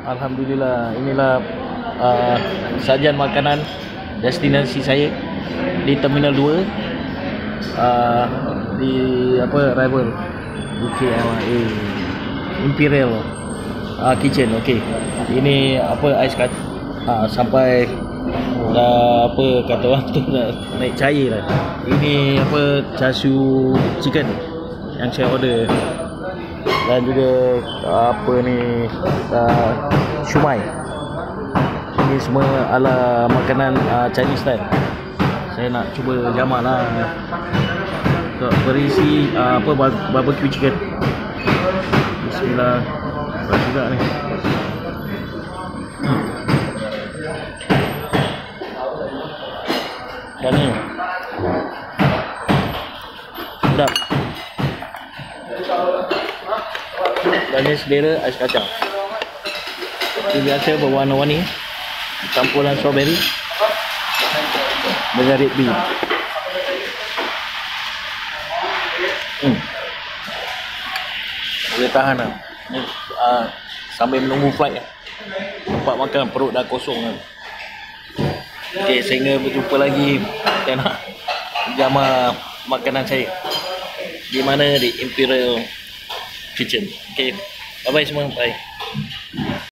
Alhamdulillah, inilah sajian makanan destinasi saya di Terminal 2, di Rival UKLA Imperial Kitchen. Okey. Ini ais kacang sampai dah kata orang tu dah naik cair dah. Ini char siu chicken yang saya order, dan juga shumai. Ini semua ala makanan Chinese style. Saya nak cuba jamak lah. Berisi barbecue chicken. Bismillah. Berat juga ni. Dan ni sedap. Dan ni selera ais kacang. Ini biasa berwarna-warni, campuran strawberry dengan red bean. Boleh tahan lah. Ni sambil menunggu flight lah. Tempat makan, perut dah kosong kan. Okey, sehingga berjumpa lagi. Saya nak jamak makanan saya di mana, di Imperial Kitchen. Okey, bye bye semua, bye.